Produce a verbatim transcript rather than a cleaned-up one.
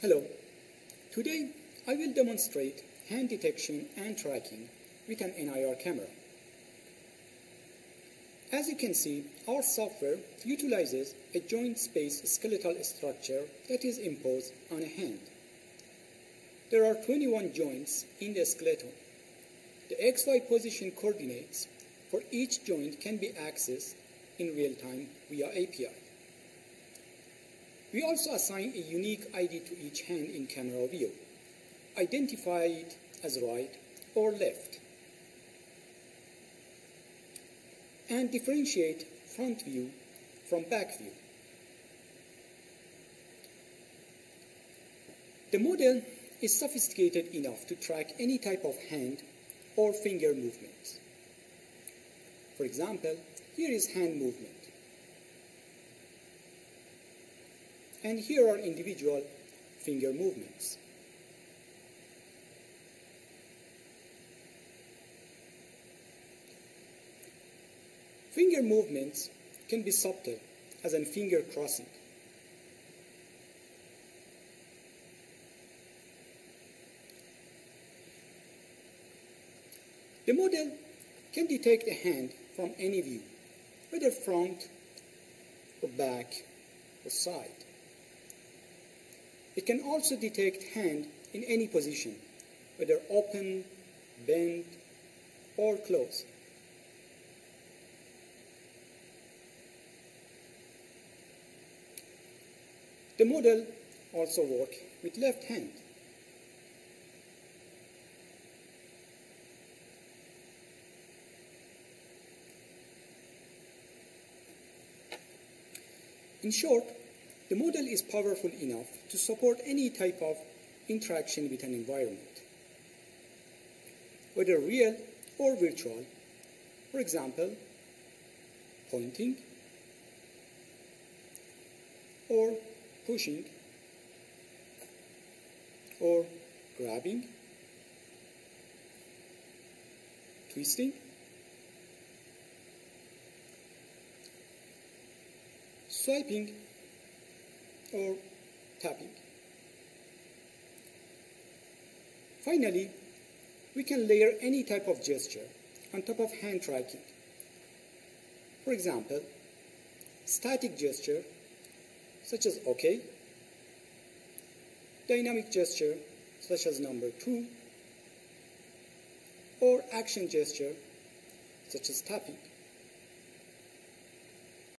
Hello. Today I will demonstrate hand detection and tracking with an N I R camera. As you can see, our software utilizes a joint space skeletal structure that is imposed on a hand. There are twenty-one joints in the skeleton. The X Y position coordinates for each joint can be accessed in real time via A P I. We also assign a unique I D to each hand in camera view. Identify it as right or left. And differentiate front view from back view. The model is sophisticated enough to track any type of hand or finger movements. For example, here is hand movement. And here are individual finger movements. Finger movements can be subtle, as in finger crossing. The model can detect a hand from any view, whether front or back or side. It can also detect hand in any position, whether open, bent, or closed. The model also works with left hand. In short, the model is powerful enough to support any type of interaction with an environment, whether real or virtual. For example, pointing or pushing or grabbing, twisting, swiping, or tapping. Finally, we can layer any type of gesture on top of hand tracking. For example, static gesture such as OK, dynamic gesture such as number two, or action gesture such as tapping.